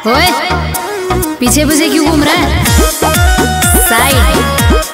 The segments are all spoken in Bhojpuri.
ओए पीछे पीछे क्यों घूम रहा है? साइड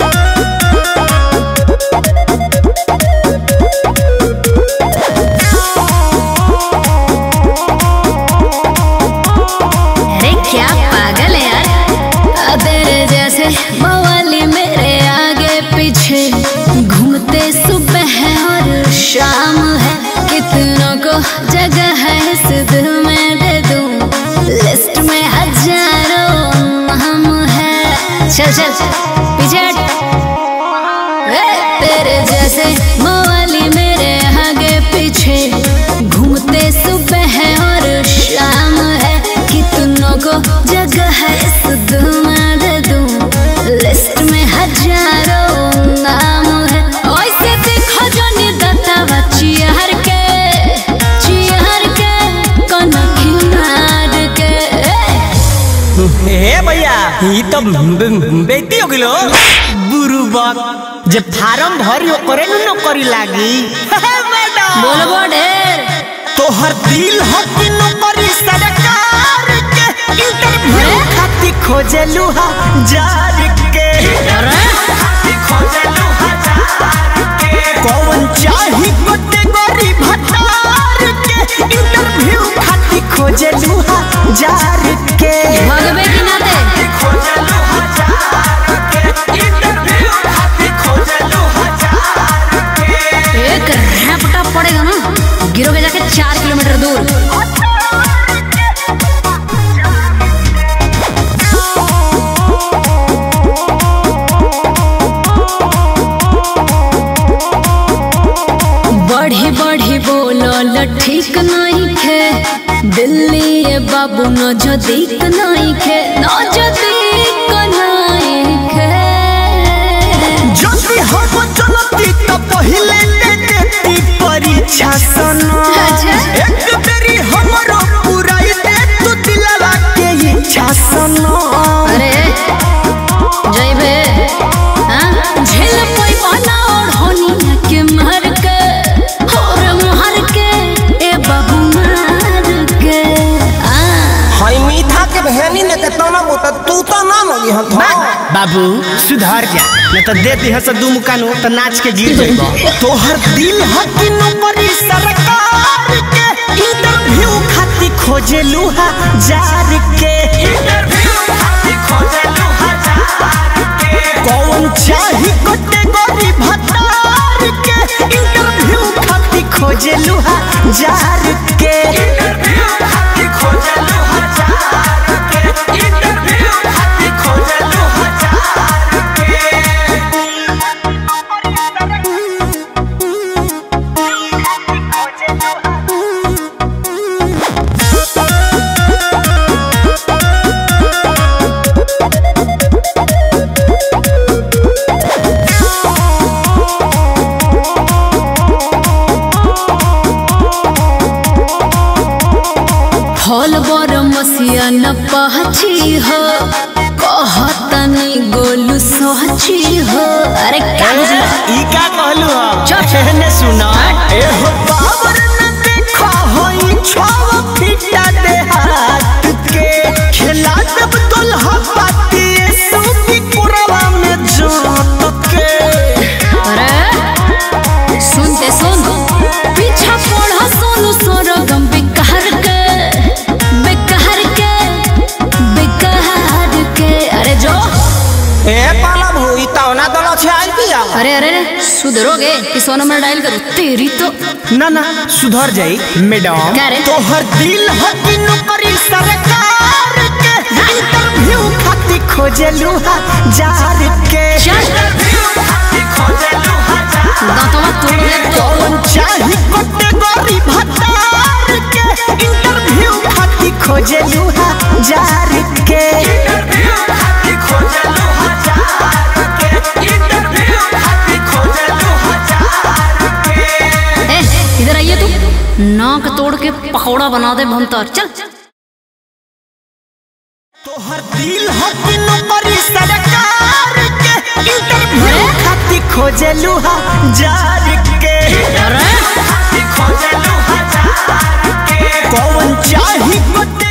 मवाली मेरे आगे पीछे घूमते सुबह और शाम है। कितनों को जगह है इस दिल में दे दूं, लिस्ट में हजारों नाम है। चल चल पीछे हट। तेरे जैसे मवाली मेरे आगे पीछे घूमते सुबह और शाम है। कितनों को जगह है इस दिल में दे दूं, लिस्ट में हजारों नाम है। ऐसे देखो जो निर्दता चियार के कनखी मार के। हे भैया ये तो बेटी हो गिलो बुरु बात जे फार्म भरी करे न करी लागी। मैडम बोलबो ढेर तोहर दिल हो कि नौकरी सरकार के। इंटरव्यू खाती खोजलू हजार के। कौन चाही कैटेगरी भतार के। इंटरव्यू खाती खोजलू हजार के। भगवे की ना दे खोजलू हजार के। इंटरव्यू खाती खोजलू हजार के। एक रैपटा पड़ेगा ना, गिरोगे जाके 4 किलोमीटर दूर। बढ़ी बढ़ी बोलो ठीक नहीं खे, दिल्ली ये बाबू न जो दिक नहीं खे, न जो दिक नहीं खे। जब भी हम चलती तो पहले ले देती परीक्षा सनो। एक बेरी हमरो पुराई दे तू दिलवा के इच्छा सनो। अरे जइबे हां झेल कोई बना और होनी के मार के और मार के ए बाबू मार के। हाय मीठा के बहनी ने के तना मोटा तू तो ना लगी हम बाबू सुधार जा न तो देती है दू मुकानो तो नाच के गिर जाएगा। तोहर दिल है कि नौकरी सरकार के। इंटरव्यू खाती खोजलू हजार के। इंटरव्यू खाती खोजलू हजार के। कौन चाही कैटेगरी भतार के। इंटरव्यू खाती खोजलू हजार के। इंटरव्यू खाती खोजलू हजार के। इंटरव्यू खाती खोजलू हजार के। फल बर मसिया न पहची हो, कहतनी गोलू सोची हो। अरे काजी ई का कहलू हो चल ने सुना ए हो बाबर न देखो होई छव फिटा दे हाथ के। खेला जब दुल्हा पाती सूबी कुरवा में जोत के। अरे सुनते सुन पीछा पड़ा सोनू सोरगम बेकार के अरे जो ए पाला भूई तौना दला छे आई पिया। अरे अरे सुधरोगे कि 100 नंबर डायल करूं तेरी तो ना ना सुधर जाई मैडम। क्या रे? तोहर दिल है कि नौकरी सरकार के। इंटरव्यू खाती खोजलू हजार के। इंटरव्यू खाती खोजलू हजार दांतवा तोड़ ले तो। कौन चाही कैटेगरी भतार के। इंटरव्यू खाती खोजलू हजार के। इंटरव्यू खाती खोजलू हजार के। इंटरव्यू खाती खोजलू हजार के। इधर आइए तू, नाक तोड़ के पकौड़ा बना दे भंतर। चल तोहर दिल है कि नौकरी सरकार के। इंटरव्यू खाती खोजलू हजार के। अरे खाती खोजलू हजार के। कौन चाही